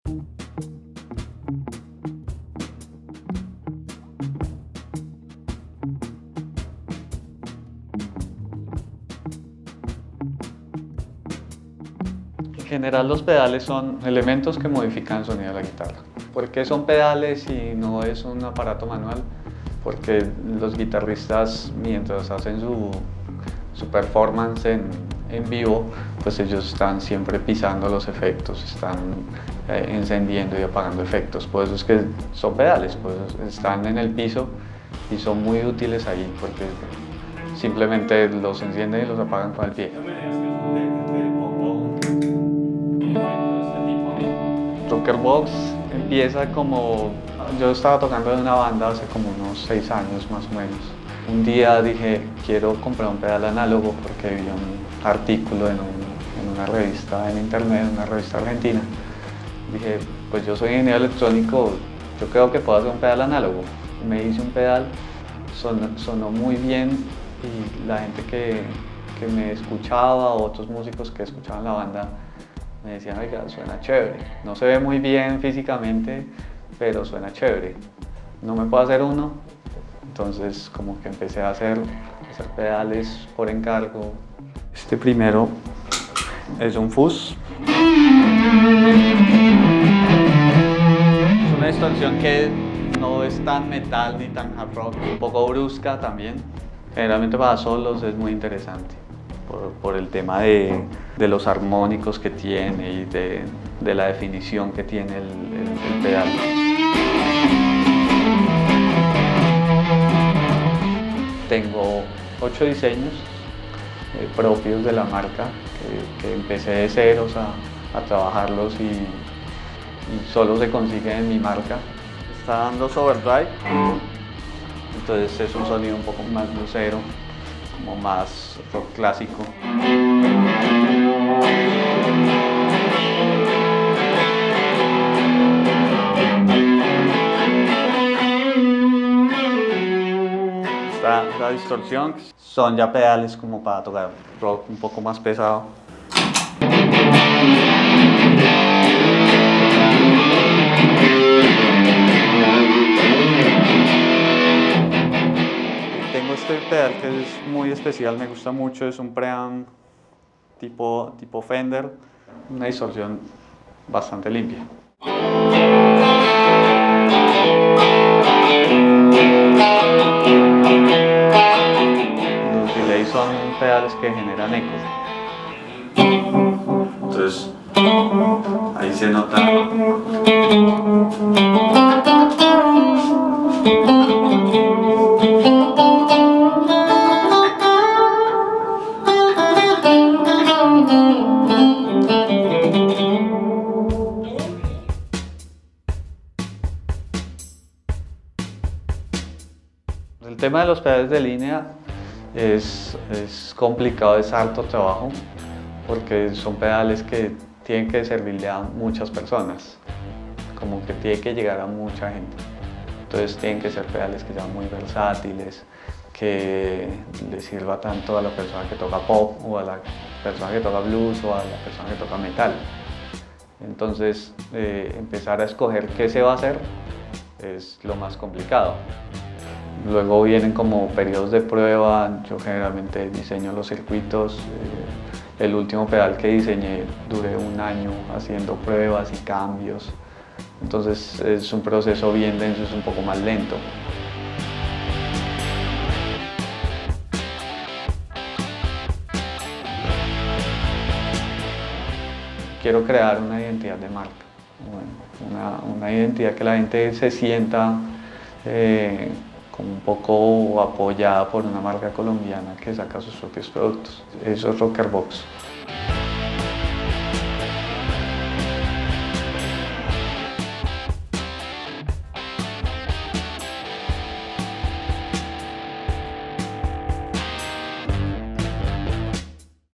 En general los pedales son elementos que modifican el sonido de la guitarra. ¿Por qué son pedales y no es un aparato manual? Porque los guitarristas, mientras hacen su performance en vivo, pues ellos están siempre pisando los efectos, están encendiendo y apagando efectos. Por eso es que son pedales, pues están en el piso y son muy útiles ahí porque simplemente los encienden y los apagan con el pie. Rockerbox empieza como... Yo estaba tocando en una banda hace como unos 6 años más o menos. Un día dije, quiero comprar un pedal análogo porque vi un artículo en una revista en internet, una revista argentina. Dije, pues yo soy ingeniero electrónico, yo creo que puedo hacer un pedal análogo. Me hice un pedal, sonó muy bien y la gente que me escuchaba, otros músicos que escuchaban la banda, me decían, oiga, suena chévere. No se ve muy bien físicamente, pero suena chévere. ¿No me puedo hacer uno? Entonces como que empecé a hacer pedales por encargo. Este primero es un fuzz. Es una distorsión que no es tan metal ni tan hard rock, un poco brusca también. Generalmente para solos es muy interesante por el tema de los armónicos que tiene y de la definición que tiene el pedal. Tengo 8 diseños propios de la marca que empecé de ceros a trabajarlos y solo se consiguen en mi marca. Está dando overdrive, entonces es un sonido un poco más bluesero, como más rock clásico. La distorsión son ya pedales como para tocar rock un poco más pesado. Tengo este pedal que es muy especial, me gusta mucho, es un preamp tipo Fender, una distorsión bastante limpia. Los delays son pedales que generan ecos. Entonces, ahí se nota. El tema de los pedales de línea es complicado, es harto trabajo, porque son pedales que tienen que servirle a muchas personas, como que tiene que llegar a mucha gente. Entonces tienen que ser pedales que sean muy versátiles, que le sirva tanto a la persona que toca pop, o a la persona que toca blues, o a la persona que toca metal. Entonces empezar a escoger qué se va a hacer es lo más complicado. Luego vienen como periodos de prueba, yo generalmente diseño los circuitos. El último pedal que diseñé duré 1 año haciendo pruebas y cambios. Entonces es un proceso bien denso, es un poco más lento. Quiero crear una identidad de marca, una identidad que la gente se sienta como un poco apoyada por una marca colombiana que saca sus propios productos. Eso es Rockerbox.